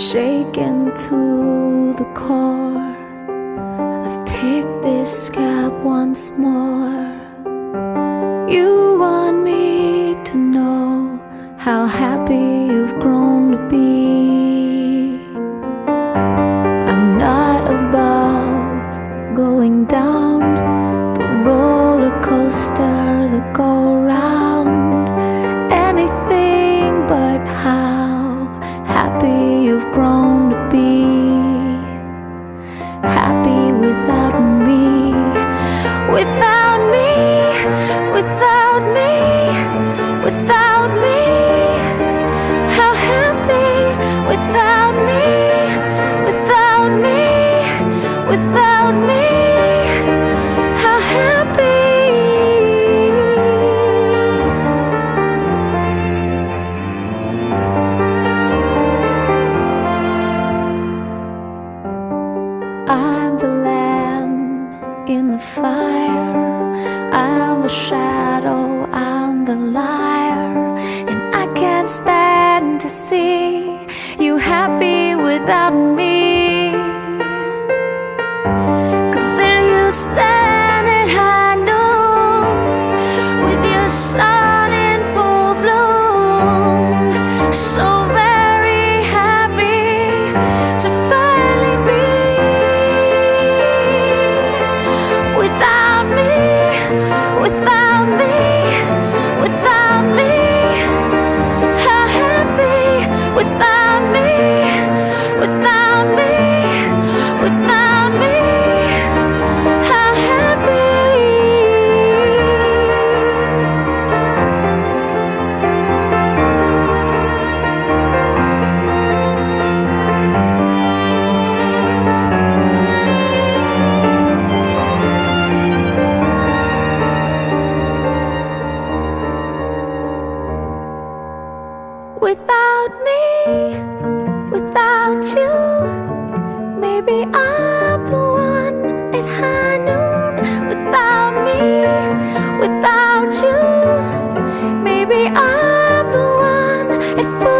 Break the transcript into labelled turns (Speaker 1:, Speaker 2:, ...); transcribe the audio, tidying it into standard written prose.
Speaker 1: shaken to the core. I've picked this scab once more. You want me to know how happy you've grown to be. I'm not above going down the roller coaster that go round. Anything but how happy you've grown to be. Happy without me, without me, without me, without me. How happy without me, without me, without me. How happy. I'm the lamb in the fire, I'm the shadow, I'm the liar, and I can't stand to see you happy without me. 'Cause there you stand at high noon with your sun in full bloom, so very happy to finally be without me, without me, without me. How happy without me, without me, without me. How happy. Without me, without you, maybe I'm the one at high noon. Without me, without you, maybe I'm the one at full